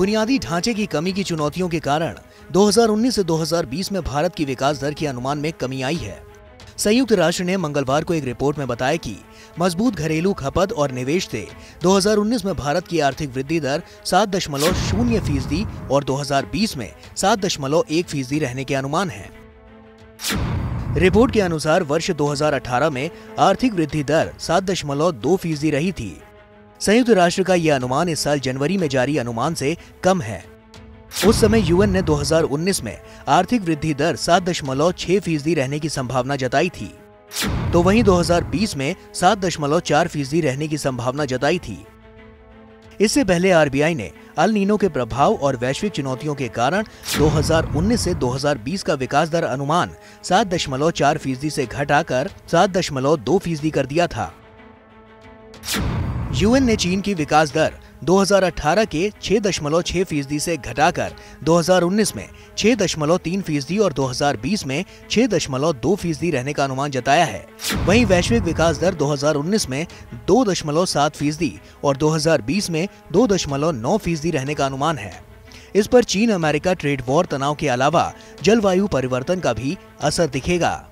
बुनियादी ढांचे की कमी की चुनौतियों के कारण 2019 से 2020 में भारत की विकास दर के अनुमान में कमी आई है। संयुक्त राष्ट्र ने मंगलवार को एक रिपोर्ट में बताया कि मजबूत घरेलू खपत और निवेश से 2019 में भारत की आर्थिक वृद्धि दर 7.0% और 2020 में 7.1% रहने के अनुमान है। रिपोर्ट के अनुसार वर्ष 2018 में आर्थिक वृद्धि दर 7.2% रही थी। संयुक्त राष्ट्र का यह अनुमान इस साल जनवरी में जारी अनुमान से कम है। उस समय यूएन ने 2019 में आर्थिक वृद्धि दर 7.6% रहने की संभावना जताई थी, तो वहीं 2020 में 7.4% रहने की संभावना जताई थी। इससे पहले आरबीआई ने अल नीनो के प्रभाव और वैश्विक चुनौतियों के कारण 2019 से 2020 का विकास दर अनुमान 7.4% से घटाकर 7.2% कर दिया था। यूएन ने चीन की विकास दर 2018 के 6.6% से घटाकर 2019 में 6.3% और 2020 में 6.2% रहने का अनुमान जताया है। वहीं वैश्विक विकास दर 2019 में 2.7% और 2020 में 2.9% रहने का अनुमान है। इस पर चीन अमेरिका ट्रेड वॉर तनाव के अलावा जलवायु परिवर्तन का भी असर दिखेगा।